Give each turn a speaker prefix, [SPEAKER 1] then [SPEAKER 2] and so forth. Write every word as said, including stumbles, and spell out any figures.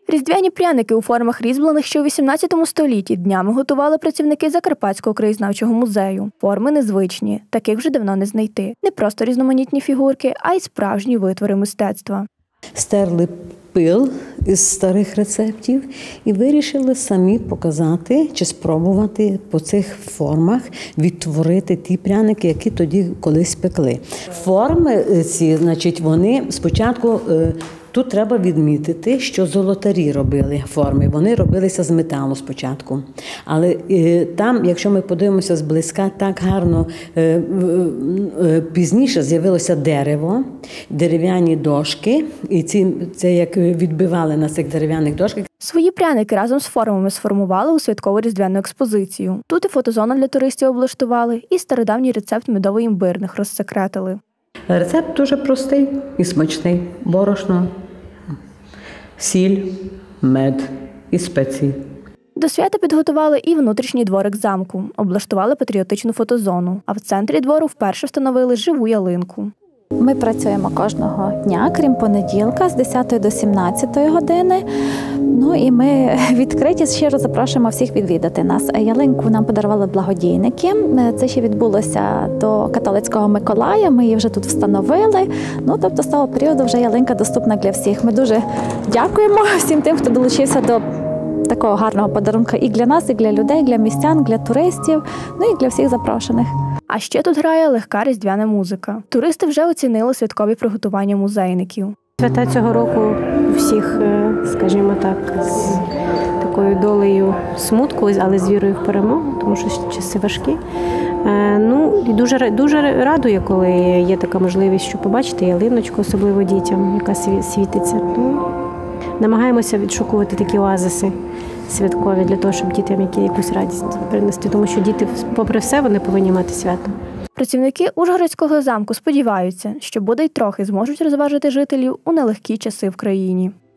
[SPEAKER 1] Різдвяні пряники у формах різьблених ще у вісімнадцятому столітті днями готували працівники Закарпатського краєзнавчого музею. Форми незвичні, таких вже давно не знайти. Не просто різноманітні фігурки, а й справжні витвори мистецтва.
[SPEAKER 2] Стерли пил із старих рецептів і вирішили самі показати чи спробувати по цих формах відтворити ті пряники, які тоді колись пекли. Форми ці, значить, вони спочатку, тут треба відмітити, що золотарі робили форми. Вони робилися з металу спочатку. Але там, якщо ми подивимося зблизька, так гарно пізніше з'явилося дерево, дерев'яні дошки, і ці, це як відбивали на цих дерев'яних дошках.
[SPEAKER 1] Свої пряники разом з формами сформували у святкову різдвяну експозицію. Тут і фотозону для туристів облаштували, і стародавній рецепт медово-імбирних розсекретили.
[SPEAKER 2] Рецепт дуже простий і смачний. Борошно, сіль, мед і спеції.
[SPEAKER 1] До свята підготували і внутрішній дворик замку, облаштували патріотичну фотозону, а в центрі двору вперше встановили живу ялинку.
[SPEAKER 3] Ми працюємо кожного дня, крім понеділка, з десятої до сімнадцятої години. Ну і ми відкриті, щиро запрошуємо всіх відвідати нас. Ялинку нам подарували благодійники. Це ще відбулося до католицького Миколая, ми її вже тут встановили. Ну, тобто з того періоду вже ялинка доступна для всіх. Ми дуже дякуємо всім тим, хто долучився до такого гарного подарунка і для нас, і для людей, для містян, для туристів, ну і для всіх запрошених.
[SPEAKER 1] А ще тут грає легка різдвяна музика. Туристи вже оцінили святкові приготування музейників.
[SPEAKER 4] Свята цього року у всіх, скажімо так, з такою долею смутку, але з вірою в перемогу, тому що часи важкі. Ну, і дуже, дуже радує, коли є така можливість, що побачити ялиночку, особливо дітям, яка світиться. Ну, намагаємося відшукувати такі оазиси святкові для того, щоб дітям якусь радість принести, тому що діти, попри все, вони повинні мати свято.
[SPEAKER 1] Працівники Ужгородського замку сподіваються, що бодай трохи зможуть розважити жителів у нелегкі часи в країні.